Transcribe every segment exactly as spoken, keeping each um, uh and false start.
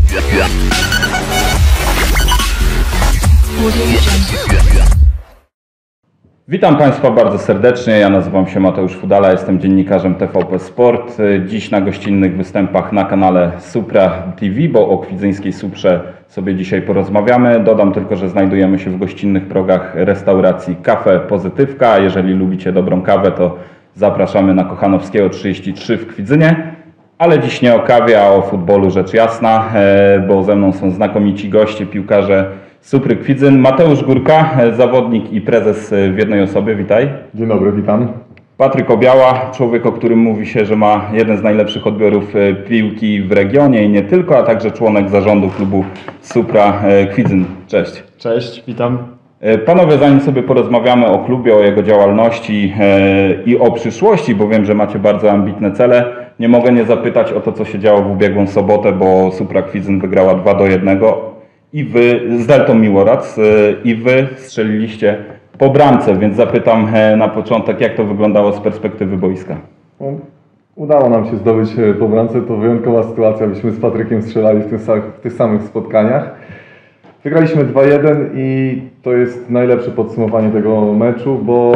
Witam Państwa bardzo serdecznie, ja nazywam się Mateusz Fudala, jestem dziennikarzem T V P Sport. Dziś na gościnnych występach na kanale Supra T V, bo o kwidzyńskiej Suprze sobie dzisiaj porozmawiamy. Dodam tylko, że znajdujemy się w gościnnych progach restauracji Kafe Pozytywka. Jeżeli lubicie dobrą kawę, to zapraszamy na Kochanowskiego trzydzieści trzy w Kwidzynie. Ale dziś nie o kawie, a o futbolu rzecz jasna, bo ze mną są znakomici goście, piłkarze Supry Kwidzyn. Mateusz Górka, zawodnik i prezes w jednej osobie, witaj. Dzień dobry, witam. Patryk Obiała, człowiek, o którym mówi się, że ma jeden z najlepszych odbiorów piłki w regionie i nie tylko, a także członek zarządu klubu Supra Kwidzyn. Cześć. Cześć, witam. Panowie, zanim sobie porozmawiamy o klubie, o jego działalności i o przyszłości, bo wiem, że macie bardzo ambitne cele, nie mogę nie zapytać o to, co się działo w ubiegłą sobotę, bo Supra Kwidzyn wygrała dwa do jednego i wy z Deltą Miłorac i wy strzeliliście po bramce, więc zapytam na początek, jak to wyglądało z perspektywy boiska. No, udało nam się zdobyć po bramce, to wyjątkowa sytuacja, byśmy z Patrykiem strzelali w tych, w tych samych spotkaniach. Wygraliśmy dwa jeden i to jest najlepsze podsumowanie tego meczu, bo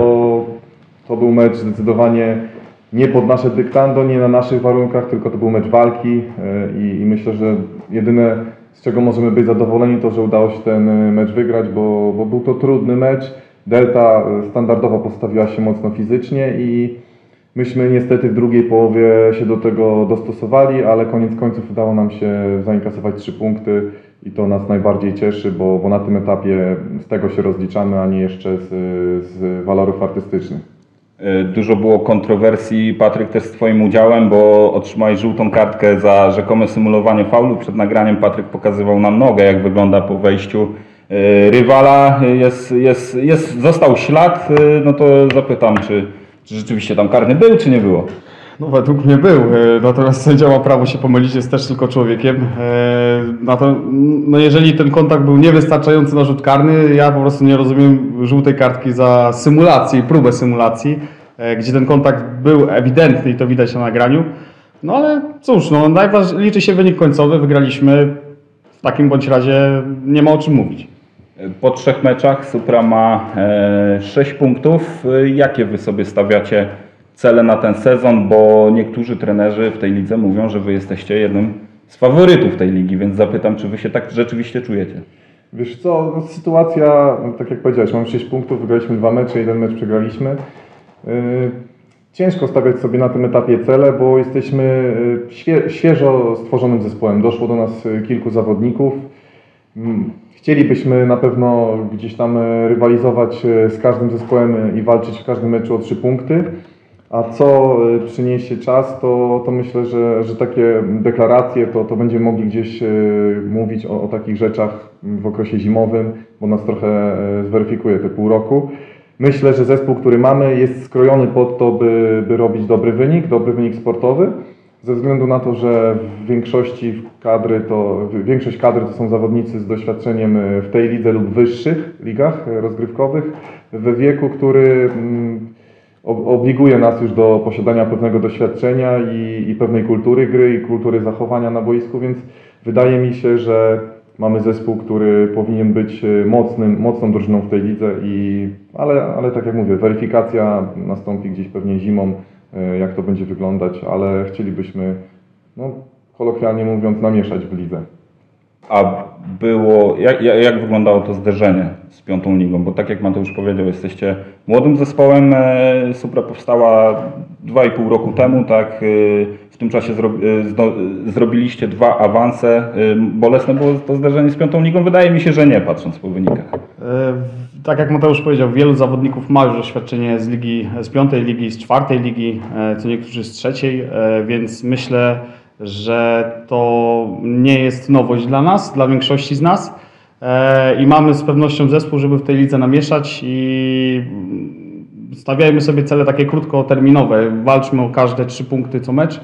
to był mecz zdecydowanie nie pod nasze dyktando, nie na naszych warunkach, tylko to był mecz walki i, i myślę, że jedyne, z czego możemy być zadowoleni, to, że udało się ten mecz wygrać, bo, bo był to trudny mecz. Delta standardowo postawiła się mocno fizycznie i myśmy niestety w drugiej połowie się do tego dostosowali, ale koniec końców udało nam się zainkasować trzy punkty i to nas najbardziej cieszy, bo, bo na tym etapie z tego się rozliczamy, a nie jeszcze z, z walorów artystycznych. Dużo było kontrowersji, Patryk, też z Twoim udziałem, bo otrzymałeś żółtą kartkę za rzekome symulowanie faulu. Przed nagraniem Patryk pokazywał nam nogę, jak wygląda po wejściu rywala. Jest, jest, jest, został ślad, no to zapytam, czy, czy rzeczywiście tam karny był, czy nie było? No według mnie był, natomiast sędzia ma prawo się pomylić, jest też tylko człowiekiem. No, to, no jeżeli ten kontakt był niewystarczający na rzut karny, ja po prostu nie rozumiem żółtej kartki za symulację i próbę symulacji, gdzie ten kontakt był ewidentny i to widać na nagraniu. No ale cóż, no, najważniejszy liczy się wynik końcowy, wygraliśmy, w takim bądź razie nie ma o czym mówić. Po trzech meczach Supra ma sześć punktów. Jakie wy sobie stawiacie cele na ten sezon, bo niektórzy trenerzy w tej lidze mówią, że wy jesteście jednym z faworytów tej ligi, więc zapytam, czy wy się tak rzeczywiście czujecie? Wiesz co, no, sytuacja, no, tak jak powiedziałeś, mamy sześć punktów, wygraliśmy dwa mecze, jeden mecz przegraliśmy. Yy, ciężko stawiać sobie na tym etapie cele, bo jesteśmy świe, świeżo stworzonym zespołem. Doszło do nas kilku zawodników. Chcielibyśmy na pewno gdzieś tam rywalizować z każdym zespołem i walczyć w każdym meczu o trzy punkty. A co przyniesie czas, to, to myślę, że, że takie deklaracje to, to będziemy mogli gdzieś mówić o, o takich rzeczach w okresie zimowym, bo nas trochę zweryfikuje te pół roku. Myślę, że zespół, który mamy, jest skrojony pod to, by, by robić dobry wynik, dobry wynik sportowy, ze względu na to, że w większości kadry to, większość kadry to są zawodnicy z doświadczeniem w tej lidze lub wyższych ligach rozgrywkowych, we wieku, który obliguje nas już do posiadania pewnego doświadczenia i, i pewnej kultury gry i kultury zachowania na boisku, więc wydaje mi się, że mamy zespół, który powinien być mocnym, mocną drużyną w tej lidze, i, ale, ale tak jak mówię, weryfikacja nastąpi gdzieś pewnie zimą, jak to będzie wyglądać, ale chcielibyśmy, no, kolokwialnie mówiąc, namieszać w lidze. A było, jak, jak wyglądało to zderzenie z piątą ligą? Bo tak jak Mateusz powiedział, jesteście młodym zespołem, Supra powstała dwa i pół roku temu, tak? W tym czasie zro, zdo, zrobiliście dwa awanse. Bolesne było to zderzenie z piątą ligą? Wydaje mi się, że nie, patrząc po wynikach. Tak jak Mateusz powiedział, wielu zawodników ma już doświadczenie z ligi, z piątej ligi, z czwartej ligi, co niektórzy z trzeciej, więc myślę, że to nie jest nowość dla nas, dla większości z nas, i mamy z pewnością zespół, żeby w tej lidze namieszać, i stawiajmy sobie cele takie krótkoterminowe, walczmy o każde trzy punkty co mecz,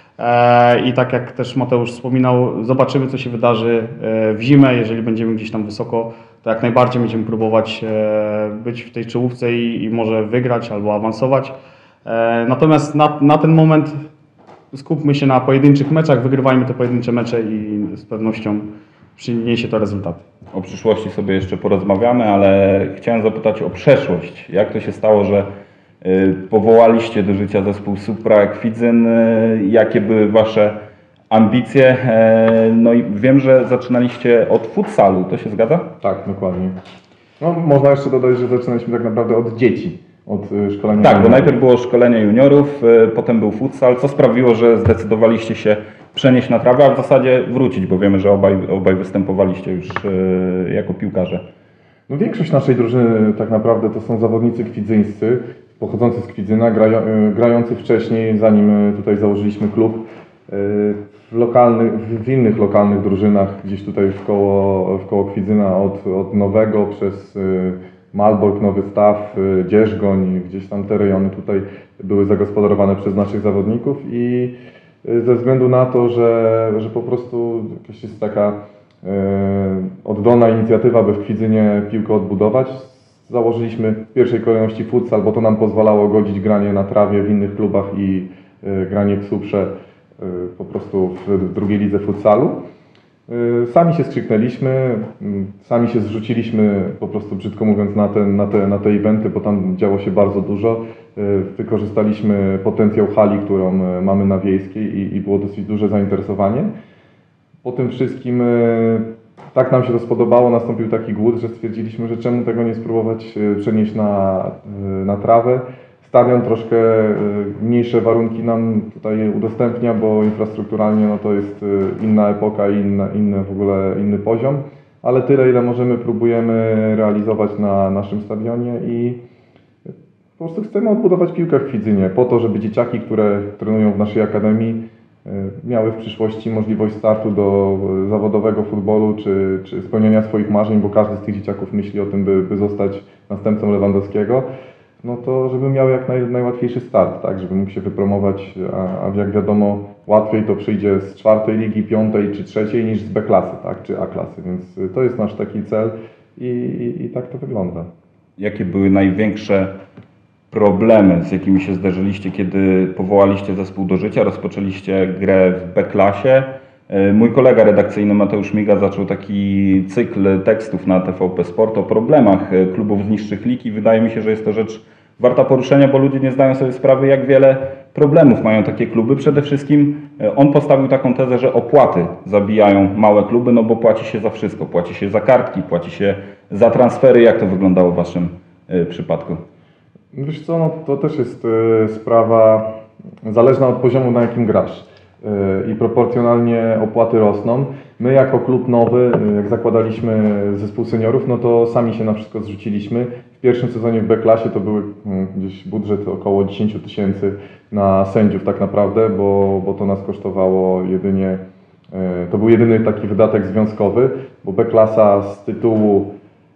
i tak jak też Mateusz wspominał, zobaczymy, co się wydarzy w zimę. Jeżeli będziemy gdzieś tam wysoko, to jak najbardziej będziemy próbować być w tej czołówce i, i może wygrać albo awansować. Natomiast na, na ten moment skupmy się na pojedynczych meczach, wygrywajmy te pojedyncze mecze i z pewnością przyniesie to rezultaty. O przyszłości sobie jeszcze porozmawiamy, ale chciałem zapytać o przeszłość. Jak to się stało, że y, powołaliście do życia zespół Supra Kwidzyn? Y, jakie były Wasze ambicje? Y, no i wiem, że zaczynaliście od futsalu, to się zgadza? Tak, dokładnie. No, można jeszcze dodać, że zaczynaliśmy tak naprawdę od dzieci, od y, szkolenia. Tak, bo najpierw było szkolenie juniorów, y, potem był futsal. Co sprawiło, że zdecydowaliście się przenieść na trawę, a w zasadzie wrócić, bo wiemy, że obaj, obaj występowaliście już y, jako piłkarze. No, większość naszej drużyny tak naprawdę to są zawodnicy kwidzyńscy, pochodzący z Kwidzyna, grają, y, grający wcześniej, zanim y, tutaj założyliśmy klub. Y, w, lokalnych, w innych lokalnych drużynach, gdzieś tutaj w koło, w koło Kwidzyna, od, od Nowego przez y, Malbork, Nowy Staw, y, Dzierżgoń, gdzieś tam te rejony tutaj były zagospodarowane przez naszych zawodników i y, ze względu na to, że, że po prostu jakaś jest taka y, oddolna inicjatywa, by w Kwidzynie piłkę odbudować, założyliśmy w pierwszej kolejności futsal, bo to nam pozwalało godzić granie na trawie w innych klubach i y, granie w Suprze po prostu w drugiej lidze futsalu. Sami się skrzyknęliśmy, sami się zrzuciliśmy po prostu, brzydko mówiąc, na te, na te, na te eventy, bo tam działo się bardzo dużo. Wykorzystaliśmy potencjał hali, którą mamy na Wiejskiej i, i było dosyć duże zainteresowanie. Po tym wszystkim tak nam się to spodobało, nastąpił taki głód, że stwierdziliśmy, że czemu tego nie spróbować przenieść na, na trawę. Stadion troszkę mniejsze warunki nam tutaj udostępnia, bo infrastrukturalnie no to jest inna epoka i inna, inny w ogóle inny poziom, ale tyle, ile możemy, próbujemy realizować na naszym stadionie i po prostu chcemy odbudować piłkę w Kwidzynie po to, żeby dzieciaki, które trenują w naszej akademii, miały w przyszłości możliwość startu do zawodowego futbolu czy, czy spełnienia swoich marzeń, bo każdy z tych dzieciaków myśli o tym, by, by zostać następcą Lewandowskiego. No to żeby miał jak naj, najłatwiejszy start, tak, żeby mógł się wypromować, a, a jak wiadomo łatwiej to przyjdzie z czwartej ligi, piątej czy trzeciej niż z B klasy, tak, czy A klasy, więc to jest nasz taki cel i, i, i tak to wygląda. Jakie były największe problemy, z jakimi się zderzyliście, kiedy powołaliście zespół do życia, rozpoczęliście grę w B klasie? Mój kolega redakcyjny Mateusz Miga zaczął taki cykl tekstów na T V P Sport o problemach klubów z niższych lig i wydaje mi się, że jest to rzecz warta poruszenia, bo ludzie nie zdają sobie sprawy, jak wiele problemów mają takie kluby. Przede wszystkim on postawił taką tezę, że opłaty zabijają małe kluby, no bo płaci się za wszystko. Płaci się za kartki, płaci się za transfery. Jak to wyglądało w Waszym przypadku? Wiesz co, no to też jest sprawa zależna od poziomu, na jakim grasz. I proporcjonalnie opłaty rosną. My jako klub nowy, jak zakładaliśmy zespół seniorów, no to sami się na wszystko zrzuciliśmy. W pierwszym sezonie w B-klasie to były gdzieś budżet około dziesięć tysięcy na sędziów tak naprawdę, bo, bo to nas kosztowało jedynie, to był jedyny taki wydatek związkowy, bo B-klasa z tytułu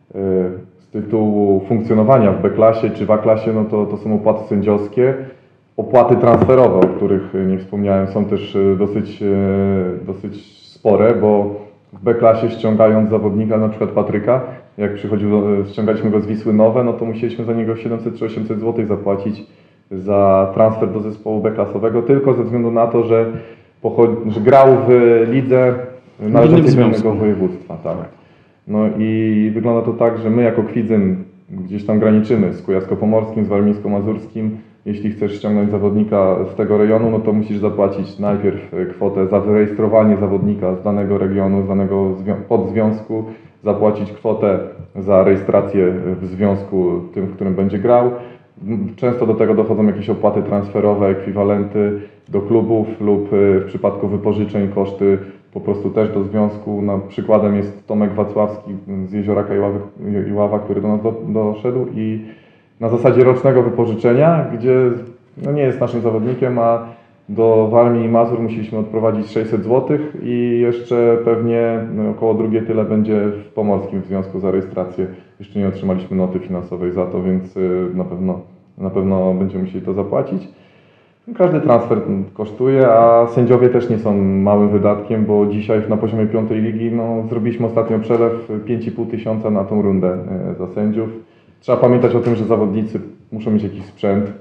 z tytułu funkcjonowania w B-klasie czy w A-klasie, no to, to są opłaty sędziowskie. Opłaty transferowe, o których nie wspomniałem, są też dosyć, dosyć spore, bo w B-klasie ściągając zawodnika, na przykład Patryka, jak przychodził, ściągaliśmy go z Wisły Nowe, no to musieliśmy za niego siedemset czy osiemset złotych zapłacić za transfer do zespołu B-klasowego, tylko ze względu na to, że, pochod- że grał w lidze należącej do innego województwa. Tak. No i wygląda to tak, że my jako Kwidzyn gdzieś tam graniczymy z Kujawsko-Pomorskim, z Warmińsko-Mazurskim. Jeśli chcesz ściągnąć zawodnika z tego rejonu, no to musisz zapłacić najpierw kwotę za wyrejestrowanie zawodnika z danego regionu, z danego podzwiązku, zapłacić kwotę za rejestrację w związku tym, w którym będzie grał. Często do tego dochodzą jakieś opłaty transferowe, ekwiwalenty do klubów lub w przypadku wypożyczeń koszty po prostu też do związku. No, przykładem jest Tomek Wacławski z Jezioraka Iława, który do nas do, doszedł i na zasadzie rocznego wypożyczenia, gdzie no nie jest naszym zawodnikiem, a do Warmii i Mazur musieliśmy odprowadzić sześćset złotych i jeszcze pewnie no, około drugie tyle będzie w Pomorskim w związku za rejestrację. Jeszcze nie otrzymaliśmy noty finansowej za to, więc na pewno, na pewno będziemy musieli to zapłacić. Każdy transfer kosztuje, a sędziowie też nie są małym wydatkiem, bo dzisiaj na poziomie piątej ligi no, zrobiliśmy ostatnio przelew pięć i pół tysiąca na tą rundę za sędziów. Trzeba pamiętać o tym, że zawodnicy muszą mieć jakiś sprzęt.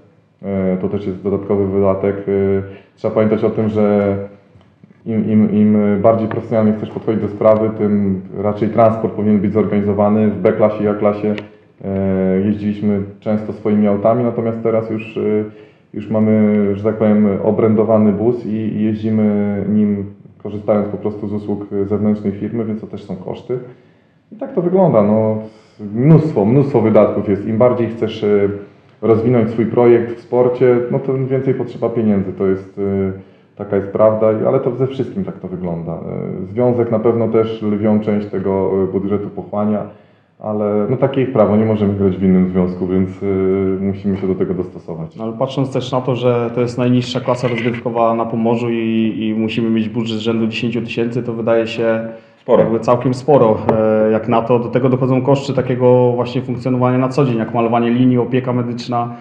to też jest dodatkowy wydatek. Trzeba pamiętać o tym, że im, im, im bardziej profesjonalnie chcesz podchodzić do sprawy, tym raczej transport powinien być zorganizowany. W B-klasie i A-klasie jeździliśmy często swoimi autami, natomiast teraz już, już mamy, że tak powiem, obrędowany bus i jeździmy nim, korzystając po prostu z usług zewnętrznej firmy, więc to też są koszty. I tak to wygląda. No, mnóstwo, mnóstwo wydatków jest. Im bardziej chcesz rozwinąć swój projekt w sporcie, no to im więcej potrzeba pieniędzy. To jest, taka jest prawda, ale to ze wszystkim tak to wygląda. Związek na pewno też lwią część tego budżetu pochłania, ale no takie ich prawo, nie możemy grać w innym związku, więc musimy się do tego dostosować. No, ale patrząc też na to, że to jest najniższa klasa rozgrywkowa na Pomorzu i, i musimy mieć budżet rzędu dziesięć tysięcy, to wydaje się sporo. Jakby całkiem sporo. Jak na to, do tego dochodzą koszty takiego właśnie funkcjonowania na co dzień, jak malowanie linii, opieka medyczna.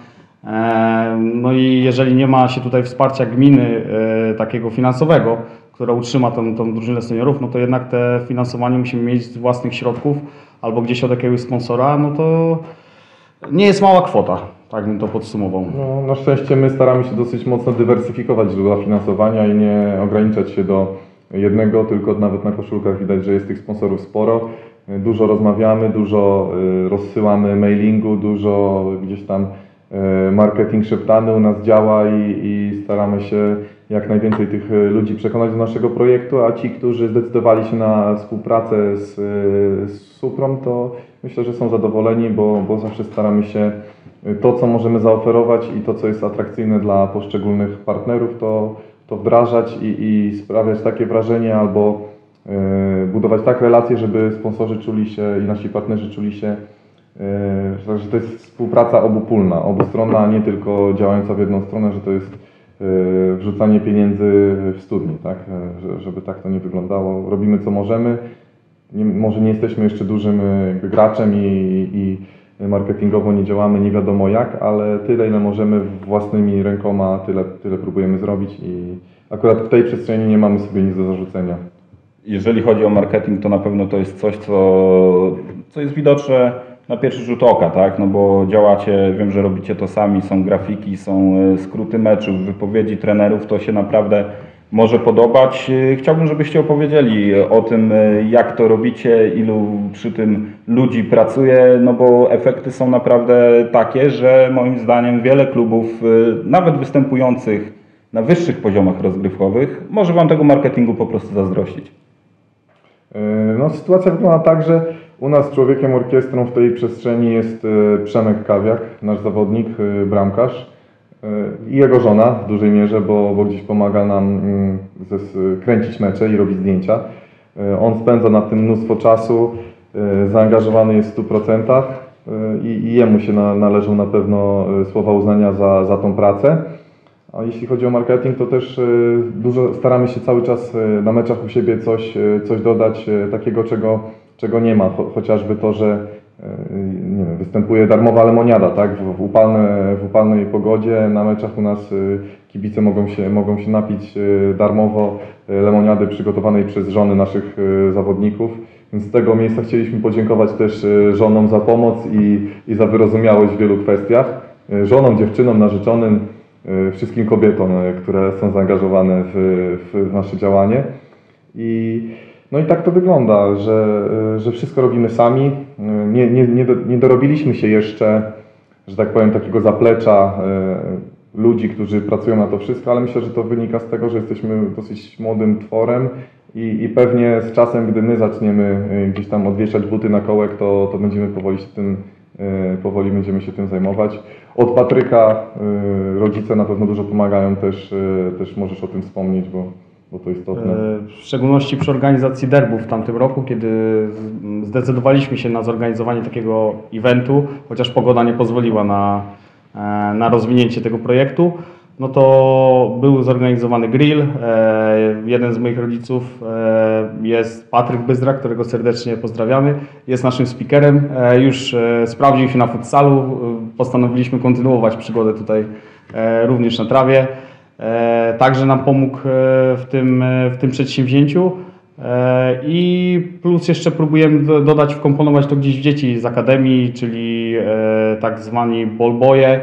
No i jeżeli nie ma się tutaj wsparcia gminy takiego finansowego, która utrzyma tą, tą drużynę seniorów, no to jednak te finansowanie musimy mieć z własnych środków albo gdzieś od jakiegoś sponsora, no to nie jest mała kwota, tak bym to podsumował. No, na szczęście my staramy się dosyć mocno dywersyfikować źródła finansowania i nie ograniczać się do jednego, tylko nawet na koszulkach widać, że jest tych sponsorów sporo. Dużo rozmawiamy, dużo rozsyłamy mailingu, dużo gdzieś tam marketing szeptany u nas działa i, i staramy się jak najwięcej tych ludzi przekonać do naszego projektu, a ci, którzy zdecydowali się na współpracę z, z Suprą, to myślę, że są zadowoleni, bo, bo zawsze staramy się to, co możemy zaoferować i to, co jest atrakcyjne dla poszczególnych partnerów, to, to wdrażać i, i sprawiać takie wrażenie albo y, budować tak relacje, żeby sponsorzy czuli się i nasi partnerzy czuli się, y, że to jest współpraca obopólna, obustronna, a nie tylko działająca w jedną stronę, że to jest y, wrzucanie pieniędzy w studni, tak? Że, żeby tak to nie wyglądało. Robimy co możemy. Nie, może nie jesteśmy jeszcze dużym jakby graczem i, i marketingowo nie działamy nie wiadomo jak, ale tyle, ile możemy własnymi rękoma, tyle, tyle próbujemy zrobić i akurat w tej przestrzeni nie mamy sobie nic do zarzucenia. Jeżeli chodzi o marketing, to na pewno to jest coś, co, co jest widoczne na pierwszy rzut oka, tak? No bo działacie, wiem, że robicie to sami, są grafiki, są skróty meczów, wypowiedzi trenerów, to się naprawdę może podobać. Chciałbym, żebyście opowiedzieli o tym, jak to robicie, ilu przy tym ludzi pracuje, no bo efekty są naprawdę takie, że moim zdaniem wiele klubów, nawet występujących na wyższych poziomach rozgrywkowych, może Wam tego marketingu po prostu zazdrościć. No, sytuacja wygląda tak, że u nas człowiekiem orkiestrą w tej przestrzeni jest Przemek Kawiak, nasz zawodnik, bramkarz. I jego żona w dużej mierze, bo, bo gdzieś pomaga nam kręcić mecze i robić zdjęcia. On spędza na tym mnóstwo czasu, zaangażowany jest w stu procentach i, i jemu się na, należą na pewno słowa uznania za, za tą pracę. A jeśli chodzi o marketing, to też dużo staramy się cały czas na meczach u siebie coś, coś dodać takiego, czego, czego nie ma. Cho, chociażby to, że nie wiem, występuje darmowa lemoniada, tak? W, w, upalne, w upalnej pogodzie na meczach u nas kibice mogą się, mogą się napić darmowo lemoniady przygotowanej przez żony naszych zawodników. Więc z tego miejsca chcieliśmy podziękować też żonom za pomoc i, i za wyrozumiałość w wielu kwestiach. Żonom, dziewczynom, narzeczonym, wszystkim kobietom, które są zaangażowane w, w nasze działanie. I No i tak to wygląda, że, że wszystko robimy sami. Nie, nie, nie, do, nie dorobiliśmy się jeszcze, że tak powiem, takiego zaplecza y, ludzi, którzy pracują na to wszystko, ale myślę, że to wynika z tego, że jesteśmy dosyć młodym tworem i, i pewnie z czasem, gdy my zaczniemy gdzieś tam odwieszać buty na kołek, to, to będziemy powoli się tym, y, powoli będziemy się tym zajmować. Od Patryka y, rodzice na pewno dużo pomagają, też, y, też możesz o tym wspomnieć, bo bo to istotne. W szczególności przy organizacji derbów w tamtym roku, kiedy zdecydowaliśmy się na zorganizowanie takiego eventu, chociaż pogoda nie pozwoliła na, na rozwinięcie tego projektu, no to był zorganizowany grill. Jeden z moich rodziców jest Patryk Byzdra, którego serdecznie pozdrawiamy. Jest naszym speakerem. Już sprawdził się na futsalu. Postanowiliśmy kontynuować przygodę tutaj również na trawie. Także nam pomógł w tym, w tym przedsięwzięciu. I plus jeszcze próbujemy dodać, wkomponować to gdzieś w dzieci z akademii, czyli tak zwani ballboye,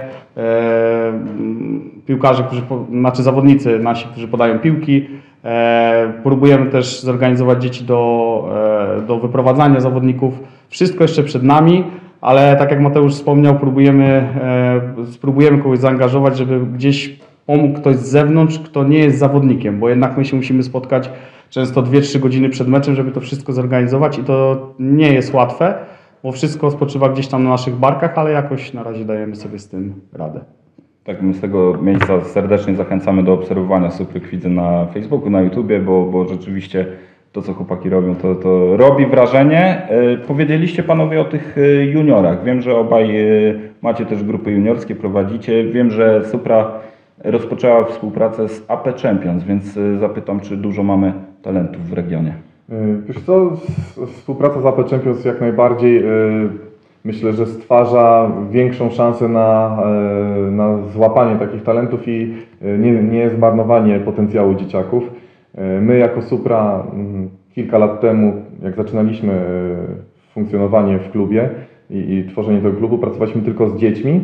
piłkarze, którzy, znaczy zawodnicy nasi, którzy podają piłki. Próbujemy też zorganizować dzieci do, do wyprowadzania zawodników. Wszystko jeszcze przed nami, ale tak jak Mateusz wspomniał, próbujemy, spróbujemy kogoś zaangażować, żeby gdzieś pomógł ktoś z zewnątrz, kto nie jest zawodnikiem, bo jednak my się musimy spotkać często dwie trzy godziny przed meczem, żeby to wszystko zorganizować i to nie jest łatwe, bo wszystko spoczywa gdzieś tam na naszych barkach, ale jakoś na razie dajemy sobie z tym radę. Tak, my z tego miejsca serdecznie zachęcamy do obserwowania Supry Kwidzy na Facebooku, na YouTubie, bo, bo rzeczywiście to, co chłopaki robią, to, to robi wrażenie. Powiedzieliście panowie o tych juniorach. Wiem, że obaj macie też grupy juniorskie, prowadzicie. Wiem, że Supra rozpoczęła współpracę z A P Champions, więc zapytam, czy dużo mamy talentów w regionie? Wiesz co, współpraca z A P Champions jak najbardziej myślę, że stwarza większą szansę na, na złapanie takich talentów i nie, nie zmarnowanie potencjału dzieciaków. My jako Supra kilka lat temu, jak zaczynaliśmy funkcjonowanie w klubie i, i tworzenie tego klubu, pracowaliśmy tylko z dziećmi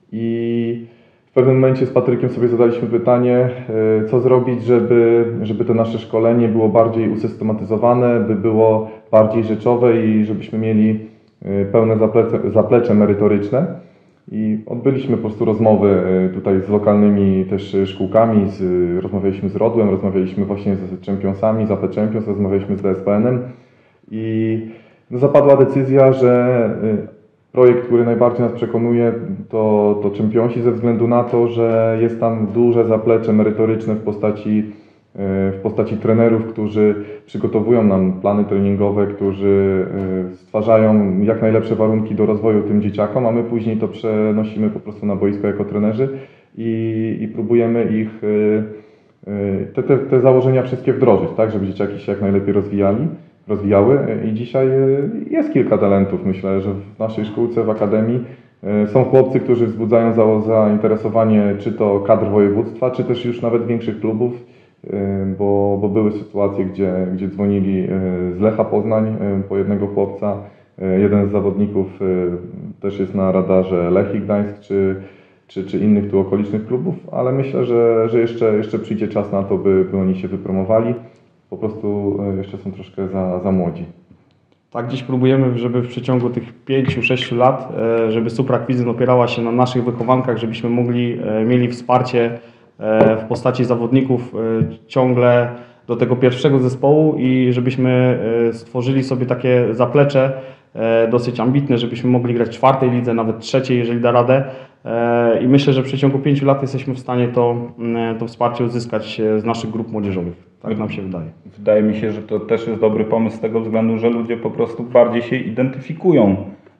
i w pewnym momencie z Patrykiem sobie zadaliśmy pytanie, co zrobić, żeby, żeby to nasze szkolenie było bardziej usystematyzowane, by było bardziej rzeczowe i żebyśmy mieli pełne zaplecze, zaplecze merytoryczne. I odbyliśmy po prostu rozmowy tutaj z lokalnymi też szkółkami, z, rozmawialiśmy z Rodłem, rozmawialiśmy właśnie z Championsami, z A P Champions, rozmawialiśmy z D S P N em i no, zapadła decyzja, że projekt, który najbardziej nas przekonuje, to, to Championsi ze względu na to, że jest tam duże zaplecze merytoryczne w postaci, w postaci trenerów, którzy przygotowują nam plany treningowe, którzy stwarzają jak najlepsze warunki do rozwoju tym dzieciakom, a my później to przenosimy po prostu na boisko jako trenerzy i, i próbujemy ich te, te, te założenia wszystkie wdrożyć, tak, żeby dzieciaki się jak najlepiej rozwijali. rozwijały i dzisiaj jest kilka talentów. Myślę, że w naszej szkółce, w akademii są chłopcy, którzy wzbudzają za, zainteresowanie czy to kadr województwa, czy też już nawet większych klubów, bo, bo były sytuacje, gdzie, gdzie dzwonili z Lecha Poznań po jednego chłopca. Jeden z zawodników też jest na radarze Lechii Gdańsk, czy, czy, czy innych tu okolicznych klubów, ale myślę, że, że jeszcze, jeszcze przyjdzie czas na to, by, by oni się wypromowali. Po prostu jeszcze są troszkę za, za młodzi. Tak, dziś próbujemy, żeby w przeciągu tych pięciu sześciu lat, żeby Supra Kwidzy opierała się na naszych wychowankach, żebyśmy mogli, mieli wsparcie w postaci zawodników ciągle do tego pierwszego zespołu i żebyśmy stworzyli sobie takie zaplecze dosyć ambitne, żebyśmy mogli grać w czwartej lidze, nawet trzeciej, jeżeli da radę. I myślę, że w przeciągu pięciu lat jesteśmy w stanie to, to wsparcie uzyskać z naszych grup młodzieżowych. Tak nam się wydaje. Wydaje mi się, że to też jest dobry pomysł z tego względu, że ludzie po prostu bardziej się identyfikują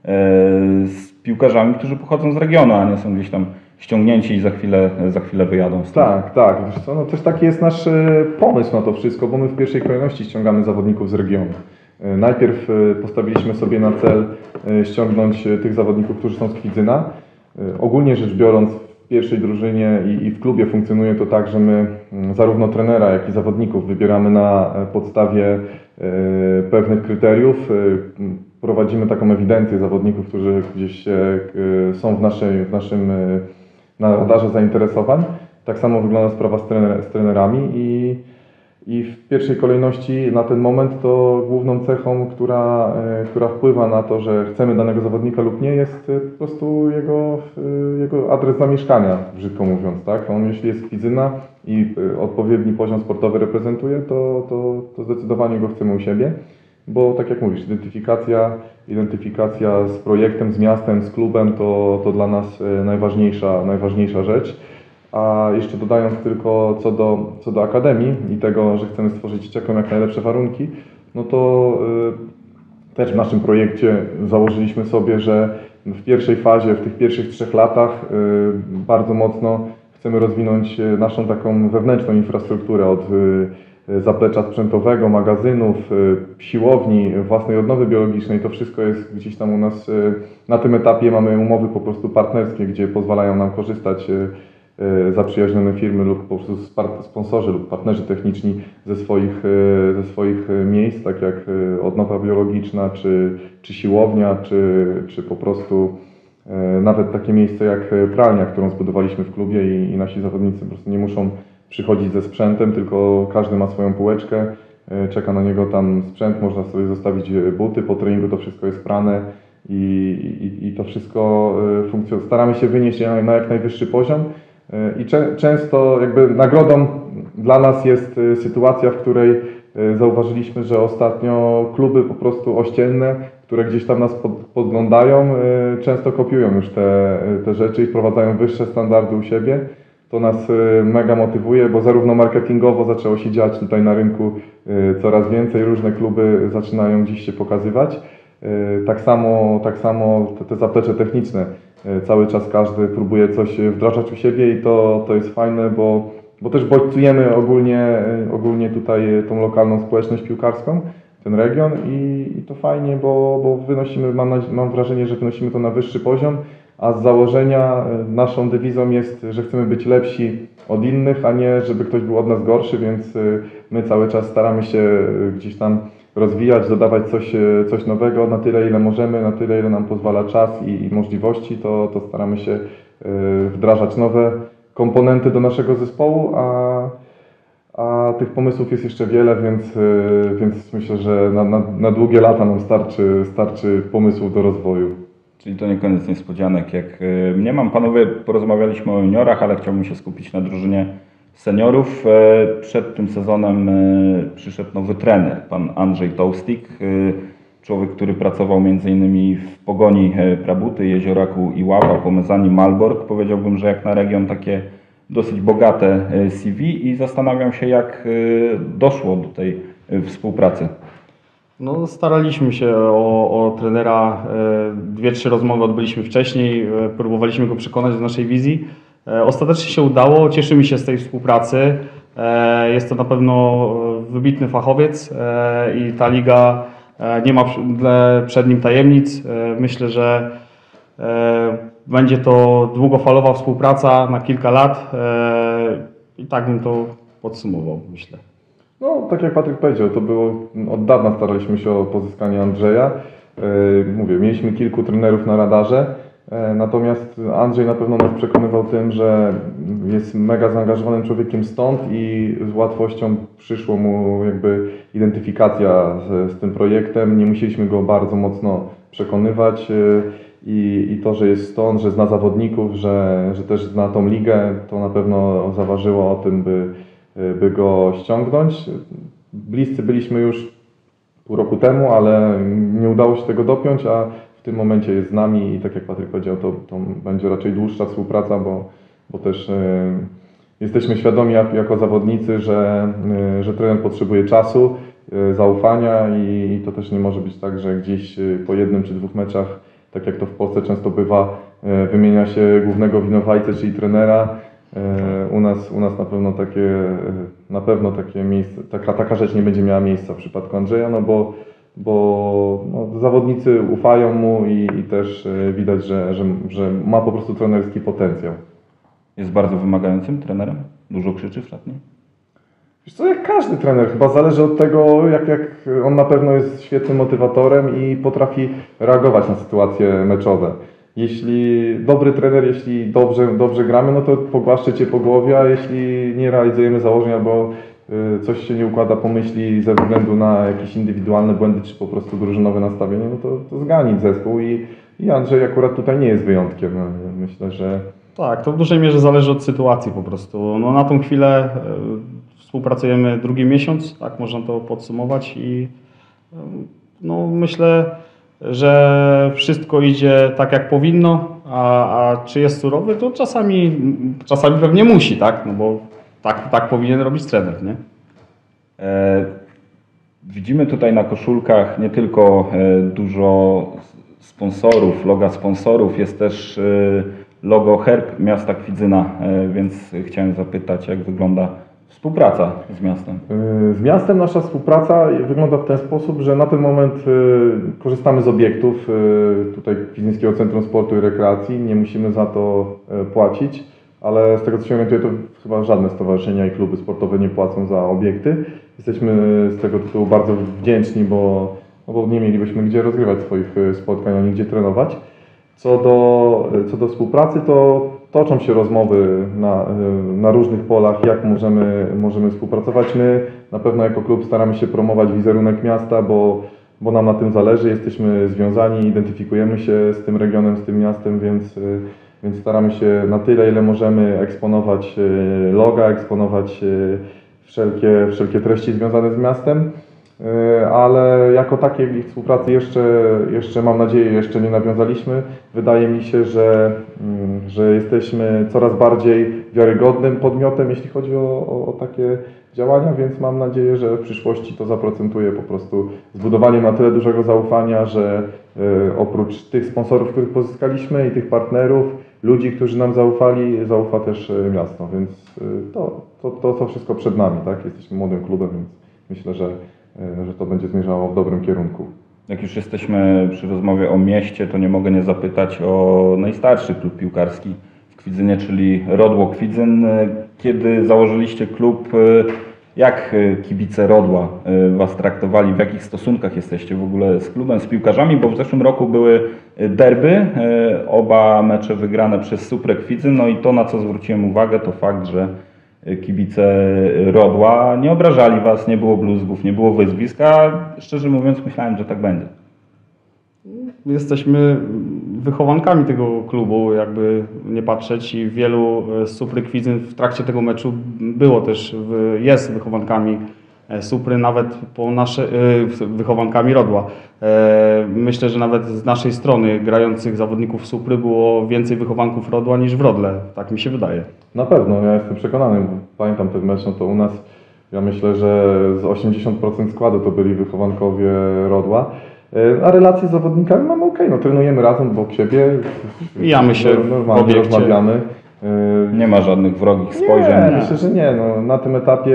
z piłkarzami, którzy pochodzą z regionu, a nie są gdzieś tam ściągnięci i za chwilę, za chwilę wyjadą stąd. Tak, tak. Wiesz co, no też taki jest nasz pomysł na to wszystko, bo my w pierwszej kolejności ściągamy zawodników z regionu. Najpierw postawiliśmy sobie na cel ściągnąć tych zawodników, którzy są z Kwidzyna. Ogólnie rzecz biorąc, w pierwszej drużynie i, i w klubie funkcjonuje to tak, że my zarówno trenera, jak i zawodników wybieramy na podstawie pewnych kryteriów. Prowadzimy taką ewidencję zawodników, którzy gdzieś są w, naszej, w naszym na radarze zainteresowań. Tak samo wygląda sprawa z, trener, z trenerami i, i w pierwszej kolejności na ten moment to główną cechą, która, która wpływa na to, że chcemy danego zawodnika lub nie, jest po prostu jego, jego adres zamieszkania, brzydko mówiąc. Tak? On jeśli jest z Kwidzyna i odpowiedni poziom sportowy reprezentuje, to, to, to zdecydowanie go chcemy u siebie. Bo tak jak mówisz, identyfikacja, identyfikacja z projektem, z miastem, z klubem to, to dla nas najważniejsza, najważniejsza rzecz. A jeszcze dodając tylko co do, co do Akademii i tego, że chcemy stworzyć dzieciakom jak najlepsze warunki, no to y, też w naszym projekcie założyliśmy sobie, że w pierwszej fazie, w tych pierwszych trzech latach y, bardzo mocno chcemy rozwinąć naszą taką wewnętrzną infrastrukturę od y, zaplecza sprzętowego, magazynów, siłowni, własnej odnowy biologicznej. To wszystko jest gdzieś tam u nas, na tym etapie mamy umowy po prostu partnerskie, gdzie pozwalają nam korzystać zaprzyjaźnione firmy lub po prostu sponsorzy lub partnerzy techniczni ze swoich, ze swoich miejsc, tak jak odnowa biologiczna, czy, czy siłownia, czy, czy po prostu nawet takie miejsce jak pralnia, którą zbudowaliśmy w klubie i, i nasi zawodnicy po prostu nie muszą przychodzić ze sprzętem, tylko każdy ma swoją półeczkę, czeka na niego tam sprzęt, można sobie zostawić buty, po treningu to wszystko jest prane i, i, i to wszystko funkcjonuje. Staramy się wynieść na jak najwyższy poziom i cze, często jakby nagrodą dla nas jest sytuacja, w której zauważyliśmy, że ostatnio kluby po prostu ościenne, które gdzieś tam nas pod, podglądają, często kopiują już te, te rzeczy i wprowadzają wyższe standardy u siebie. To nas mega motywuje, bo zarówno marketingowo zaczęło się dziać tutaj na rynku coraz więcej, różne kluby zaczynają dziś się pokazywać. Tak samo, tak samo te, te zaplecze techniczne, cały czas każdy próbuje coś wdrażać u siebie i to, to jest fajne, bo, bo też bodźcujemy ogólnie, ogólnie tutaj tą lokalną społeczność piłkarską, ten region i, i to fajnie, bo, bo wynosimy, mam, mam wrażenie, że wynosimy to na wyższy poziom, a z założenia naszą dewizą jest, że chcemy być lepsi od innych, a nie żeby ktoś był od nas gorszy, więc my cały czas staramy się gdzieś tam rozwijać, dodawać coś, coś nowego na tyle, ile możemy, na tyle, ile nam pozwala czas i, i możliwości, to, to staramy się wdrażać nowe komponenty do naszego zespołu, a, a tych pomysłów jest jeszcze wiele, więc, więc myślę, że na, na, na długie lata nam starczy, starczy pomysłów do rozwoju. Czyli to nie koniec niespodzianek. Jak mnie mam, panowie, porozmawialiśmy o juniorach, ale chciałbym się skupić na drużynie seniorów. Przed tym sezonem przyszedł nowy trener, pan Andrzej Tołstik, człowiek, który pracował między innymi w Pogoni Prabuty, Jezioraku Iława, Pomezani, Malbork. Powiedziałbym, że jak na region takie dosyć bogate C V i zastanawiam się, jak doszło do tej współpracy. No, staraliśmy się o, o trenera, dwie, trzy rozmowy odbyliśmy wcześniej, próbowaliśmy go przekonać do naszej wizji. Ostatecznie się udało, cieszymy się z tej współpracy. Jest to na pewno wybitny fachowiec i ta liga nie ma przed nim tajemnic. Myślę, że będzie to długofalowa współpraca na kilka lat i tak bym to podsumował, myślę. No, tak jak Patryk powiedział, to było, od dawna staraliśmy się o pozyskanie Andrzeja. Mówię, mieliśmy kilku trenerów na radarze, natomiast Andrzej na pewno nas przekonywał tym, że jest mega zaangażowanym człowiekiem stąd i z łatwością przyszło mu jakby identyfikacja z, z tym projektem. Nie musieliśmy go bardzo mocno przekonywać i, i to, że jest stąd, że zna zawodników, że, że też zna tą ligę, to na pewno zaważyło o tym, by by go ściągnąć. Bliscy byliśmy już pół roku temu, ale nie udało się tego dopiąć, a w tym momencie jest z nami i tak jak Patryk powiedział, to, to będzie raczej dłuższa współpraca, bo, bo też y, jesteśmy świadomi jak, jako zawodnicy, że, y, że trener potrzebuje czasu, y, zaufania i, i to też nie może być tak, że gdzieś y, po jednym czy dwóch meczach, tak jak to w Polsce często bywa, y, wymienia się głównego winowajcę, czyli trenera. U nas, u nas na pewno takie, na pewno takie miejsce, taka, taka rzecz nie będzie miała miejsca w przypadku Andrzeja, no bo, bo no, zawodnicy ufają mu i, i też widać, że, że, że ma po prostu trenerski potencjał. Jest bardzo wymagającym trenerem? Dużo krzyczy w szatni? Wiesz co, jak każdy trener, chyba zależy od tego, jak, jak on na pewno jest świetnym motywatorem i potrafi reagować na sytuacje meczowe. Jeśli dobry trener, jeśli dobrze, dobrze gramy, no to pogłaszczy Cię po głowie, a jeśli nie realizujemy założeń albo coś się nie układa po myśli ze względu na jakieś indywidualne błędy, czy po prostu drużynowe nastawienie, no to, to zganić zespół i, i Andrzej akurat tutaj nie jest wyjątkiem. Myślę, że... Tak, to w dużej mierze zależy od sytuacji po prostu. No, na tą chwilę współpracujemy drugi miesiąc, tak można to podsumować i no, myślę, że wszystko idzie tak jak powinno, a, a czy jest surowy, to czasami, czasami pewnie musi, tak? No bo tak, tak powinien robić trener, nie? E, widzimy tutaj na koszulkach nie tylko e, dużo sponsorów, loga sponsorów, jest też e, logo, herb miasta Kwidzyna, e, więc chciałem zapytać, jak wygląda współpraca z miastem? Z miastem nasza współpraca wygląda w ten sposób, że na ten moment korzystamy z obiektów tutaj Kwidzyńskiego Centrum Sportu i Rekreacji, nie musimy za to płacić. ale z tego co się orientuję, to chyba żadne stowarzyszenia i kluby sportowe nie płacą za obiekty. Jesteśmy z tego tytułu bardzo wdzięczni, bo, no bo nie mielibyśmy gdzie rozgrywać swoich spotkań, ani gdzie trenować. Co do, co do współpracy, to toczą się rozmowy na, na różnych polach, jak możemy, możemy współpracować. My na pewno jako klub staramy się promować wizerunek miasta, bo, bo nam na tym zależy, jesteśmy związani, identyfikujemy się z tym regionem, z tym miastem, więc, więc staramy się na tyle, ile możemy eksponować loga, eksponować wszelkie, wszelkie treści związane z miastem. Ale jako takiej współpracy jeszcze, jeszcze mam nadzieję, jeszcze nie nawiązaliśmy. Wydaje mi się, że, że jesteśmy coraz bardziej wiarygodnym podmiotem, jeśli chodzi o, o, o takie działania, więc mam nadzieję, że w przyszłości to zaprocentuje po prostu zbudowaniem na tyle dużego zaufania, że y, oprócz tych sponsorów, których pozyskaliśmy i tych partnerów, ludzi, którzy nam zaufali, zaufa też miasto, więc y, to, to, to, to wszystko przed nami, tak? Jesteśmy młodym klubem, więc myślę, że że to będzie zmierzało w dobrym kierunku. Jak już jesteśmy przy rozmowie o mieście, to nie mogę nie zapytać o najstarszy klub piłkarski w Kwidzynie, czyli Rodło Kwidzyn. Kiedy założyliście klub, jak kibice Rodła Was traktowali? W jakich stosunkach jesteście w ogóle z klubem, z piłkarzami? Bo w zeszłym roku były derby, oba mecze wygrane przez Suprę Kwidzyn. No i to, na co zwróciłem uwagę, to fakt, że kibice Rodła nie obrażali Was, nie było bluzgów, nie było wyzwisk, a szczerze mówiąc myślałem, że tak będzie. Jesteśmy wychowankami tego klubu, jakby nie patrzeć, i wielu z Supry Kwidzyn w trakcie tego meczu było też, jest wychowankami Supry, nawet po nasze, wychowankami Rodła. Myślę, że nawet z naszej strony grających zawodników Supry było więcej wychowanków Rodła niż w Rodle, tak mi się wydaje. Na pewno, ja jestem przekonany, bo pamiętam ten mecz, no to u nas, ja myślę, że z osiemdziesiąt procent składu to byli wychowankowie Rodła. A relacje z zawodnikami mamy ok, no trenujemy razem obok siebie, Mijamy się normalnie rozmawiamy. Nie ma żadnych wrogich spojrzeń. Nie, myślę, że nie. No, na tym etapie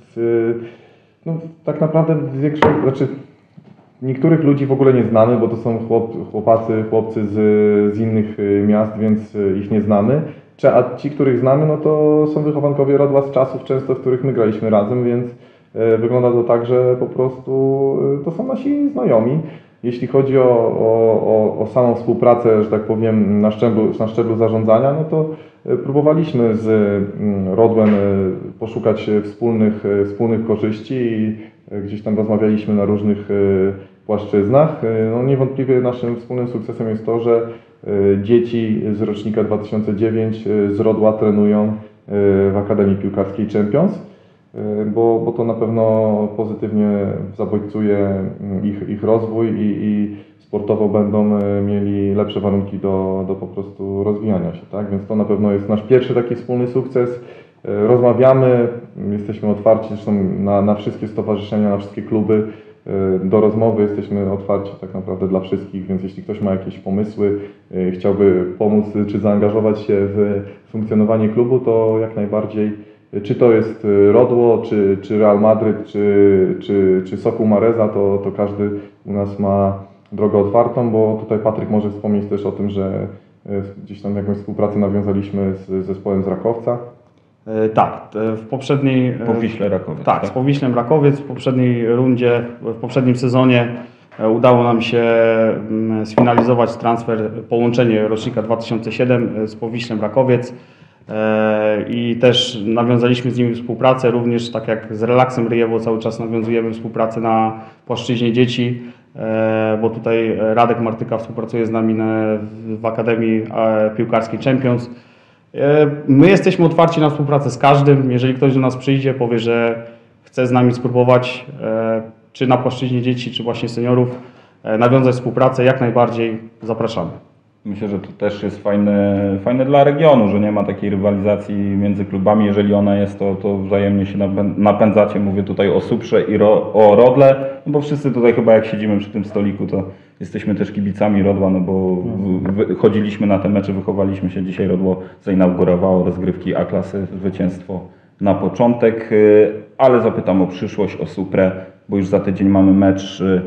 w, no, tak naprawdę większość, znaczy niektórych ludzi w ogóle nie znamy, bo to są chłop, chłopacy, chłopcy z, z innych miast, więc ich nie znamy. A ci, których znamy, no to są wychowankowie Rodła z czasów często, w których my graliśmy razem, więc wygląda to tak, że po prostu to są nasi znajomi. Jeśli chodzi o, o, o samą współpracę, że tak powiem, na szczeblu, na szczeblu zarządzania, no to próbowaliśmy z Rodłem poszukać wspólnych, wspólnych korzyści i gdzieś tam rozmawialiśmy na różnych płaszczyznach. No niewątpliwie naszym wspólnym sukcesem jest to, że dzieci z rocznika dwa tysiące dziewiątego z Rodła trenują w Akademii Piłkarskiej Champions, bo, bo to na pewno pozytywnie zabodźcuje ich, ich rozwój i, i sportowo będą mieli lepsze warunki do, do po prostu rozwijania się, tak? Więc to na pewno jest nasz pierwszy taki wspólny sukces. Rozmawiamy, jesteśmy otwarci zresztą na, na wszystkie stowarzyszenia, na wszystkie kluby. Do rozmowy jesteśmy otwarci tak naprawdę dla wszystkich, więc jeśli ktoś ma jakieś pomysły, chciałby pomóc czy zaangażować się w funkcjonowanie klubu, to jak najbardziej, czy to jest Rodło, czy, czy Real Madryt, czy, czy, czy Sokół Mareza, to, to każdy u nas ma drogę otwartą, bo tutaj Patryk może wspomnieć też o tym, że gdzieś tam jakąś współpracę nawiązaliśmy z zespołem z Rakowca. Tak, w poprzedniej... Po Wiśle Rakowiec. Tak, tak, z Powiślem Rakowiec w poprzedniej rundzie, w poprzednim sezonie udało nam się sfinalizować transfer, połączenie rocznika dwa tysiące siódmego z Powiślem Rakowiec i też nawiązaliśmy z nimi współpracę, również tak jak z Relaksem Ryjewo cały czas nawiązujemy współpracę na płaszczyźnie dzieci, bo tutaj Radek Martyka współpracuje z nami w Akademii Piłkarskiej Champions. My jesteśmy otwarci na współpracę z każdym. Jeżeli ktoś do nas przyjdzie, powie, że chce z nami spróbować, czy na płaszczyźnie dzieci, czy właśnie seniorów, nawiązać współpracę, jak najbardziej zapraszamy. Myślę, że to też jest fajne, fajne dla regionu, że nie ma takiej rywalizacji między klubami. Jeżeli ona jest, to, to wzajemnie się napędzacie. Mówię tutaj o Suprze i ro, o Rodle, no bo wszyscy tutaj chyba jak siedzimy przy tym stoliku, to jesteśmy też kibicami Rodła, no bo w, chodziliśmy na te mecze, wychowaliśmy się. Dzisiaj Rodło zainaugurowało rozgrywki A-klasy, zwycięstwo na początek, ale zapytam o przyszłość, o Suprę, bo już za tydzień mamy mecz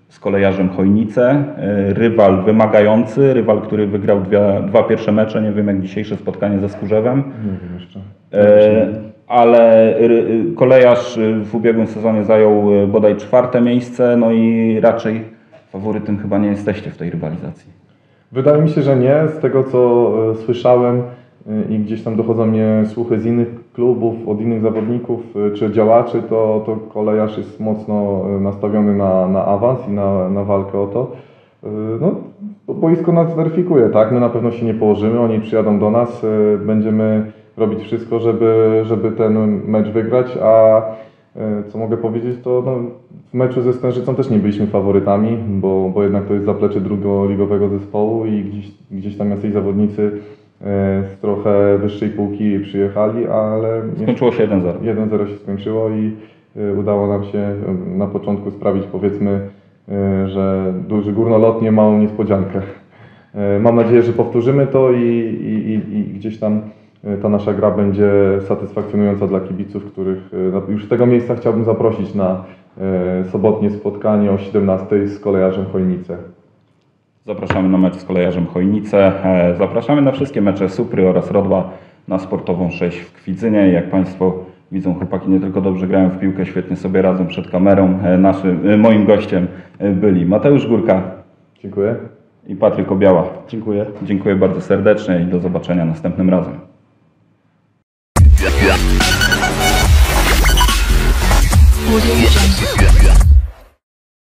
z Kolejarzem Chojnice. Rywal wymagający, rywal, który wygrał dwie, dwa pierwsze mecze, nie wiem jak dzisiejsze spotkanie ze Skórzewem. Nie wiem jeszcze. E, ale Kolejarz w ubiegłym sezonie zajął bodaj czwarte miejsce, no i raczej faworytem chyba nie jesteście w tej rywalizacji. Wydaje mi się, że nie. Z tego co e, słyszałem e, i gdzieś tam dochodzą mnie słuchy z innych klubów, od innych zawodników e, czy działaczy, to, to Kolejarz jest mocno e, nastawiony na, na awans i na, na walkę o to. E, no, bo boisko nas weryfikuje, tak? My na pewno się nie położymy, oni przyjadą do nas, e, będziemy robić wszystko, żeby, żeby ten mecz wygrać, a e, co mogę powiedzieć, to no, w meczu ze Stężycą też nie byliśmy faworytami, bo, bo jednak to jest zaplecze drugoligowego zespołu i gdzieś, gdzieś tam jacyś zawodnicy e, z trochę wyższej półki przyjechali, ale Skończyło się jeden zero. jeden zero się skończyło i e, udało nam się e, na początku sprawić, powiedzmy, e, że duży górnolotnie małą niespodziankę. E, mam nadzieję, że powtórzymy to i, i, i, i gdzieś tam ta nasza gra będzie satysfakcjonująca dla kibiców, których już z tego miejsca chciałbym zaprosić na sobotnie spotkanie o siedemnastej z Kolejarzem Chojnice. Zapraszamy na mecz z Kolejarzem Chojnice. Zapraszamy na wszystkie mecze Supry oraz Rodła na Sportową sześć w Kwidzynie. Jak Państwo widzą, chłopaki nie tylko dobrze grają w piłkę, świetnie sobie radzą przed kamerą. Naszym, moim gościem byli Mateusz Górka. Dziękuję. I Patryk Obiała. Dziękuję. Dziękuję bardzo serdecznie i do zobaczenia następnym razem. Audio Jungle.